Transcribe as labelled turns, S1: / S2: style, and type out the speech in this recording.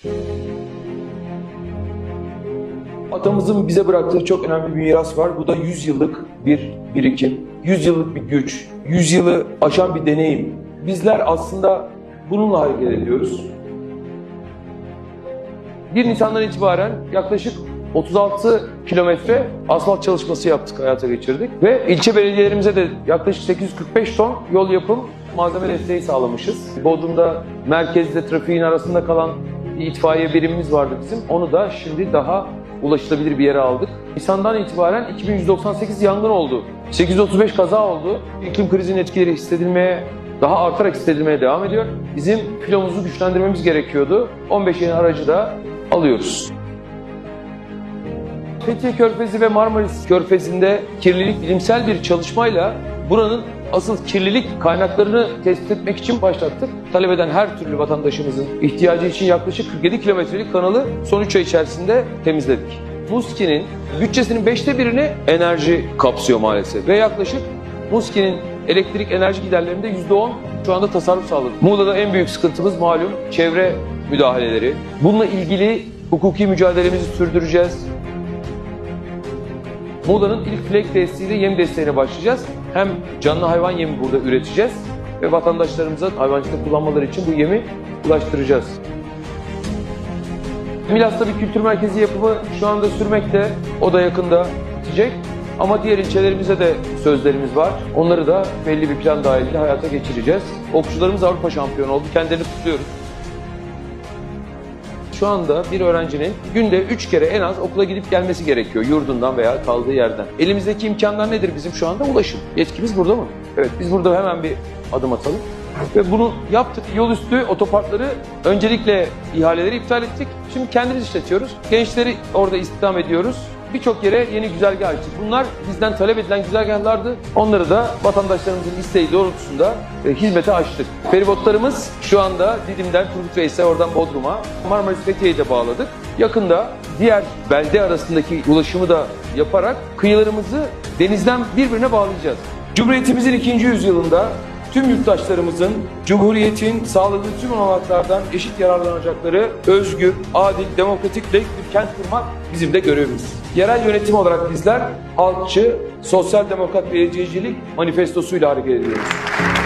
S1: Atamızın bize bıraktığı çok önemli bir miras var. Bu da 100 yıllık bir birikim, 100 yıllık bir güç, 100 yılı aşan bir deneyim. Bizler aslında bununla hareket ediyoruz. 1 Nisan'dan itibaren yaklaşık 36 kilometre asfalt çalışması yaptık, hayata geçirdik. Ve ilçe belediyelerimize de yaklaşık 845 ton yol yapım malzeme desteği sağlamışız. Bodrum'da merkezde trafiğin arasında kalan bir itfaiye birimimiz vardı bizim. Onu da şimdi daha ulaşılabilir bir yere aldık. Nisan'dan itibaren 2198 yangın oldu. 835 kaza oldu. İklim krizinin etkileri hissedilmeye, daha artarak hissedilmeye devam ediyor. Bizim filomuzu güçlendirmemiz gerekiyordu. 15 yeni aracı da alıyoruz. Fethiye Körfezi ve Marmaris Körfezi'nde kirlilik bilimsel bir çalışmayla buranın asıl kirlilik kaynaklarını tespit etmek için başlattık. Talep eden her türlü vatandaşımızın ihtiyacı için yaklaşık 47 kilometrelik kanalı son 3 ay içerisinde temizledik. Muski'nin bütçesinin 1/5'ini enerji kapsıyor maalesef ve yaklaşık Muski'nin elektrik enerji giderlerinde %10 şu anda tasarruf sağladık. Muğla'da en büyük sıkıntımız malum çevre müdahaleleri. Bununla ilgili hukuki mücadelemizi sürdüreceğiz. Muğla'nın ilk flek testisiyle yem desteğine başlayacağız. Hem canlı hayvan yemi burada üreteceğiz ve vatandaşlarımıza hayvancılıkta kullanmaları için bu yemi ulaştıracağız. Milas'ta bir kültür merkezi yapımı şu anda sürmekte. O da yakında bitecek. Ama diğer ilçelerimize de sözlerimiz var. Onları da belli bir plan dahilinde hayata geçireceğiz. Okçularımız Avrupa şampiyonu oldu. Kendilerini kutluyoruz. Şu anda bir öğrencinin günde 3 kere en az okula gidip gelmesi gerekiyor yurdundan veya kaldığı yerden. Elimizdeki imkanlar nedir bizim şu anda? Ulaşım. Yetkimiz burada mı? Evet, biz burada hemen bir adım atalım. Ve bunu yaptık. Yol üstü otoparkları öncelikle ihaleleri iptal ettik. Şimdi kendimiz işletiyoruz. Gençleri orada istihdam ediyoruz. Birçok yere yeni güzergah açtık. Bunlar bizden talep edilen güzergahlardı. Onları da vatandaşlarımızın isteği doğrultusunda hizmete açtık. Feribotlarımız şu anda Didim'den Turgut Reis'e, oradan Bodrum'a, Marmaris Fethiye'yi de bağladık. Yakında diğer belde arasındaki ulaşımı da yaparak kıyılarımızı denizden birbirine bağlayacağız. Cumhuriyetimizin 2. yüzyılında tüm yurttaşlarımızın Cumhuriyet'in sağladığı tüm olanaklardan eşit yararlanacakları özgür, adil, demokratik layık bir kent kurmak bizim de görevimiz. Yerel yönetim olarak bizler halkçı, sosyal demokrat belediyecilik manifestosuyla hareket ediyoruz.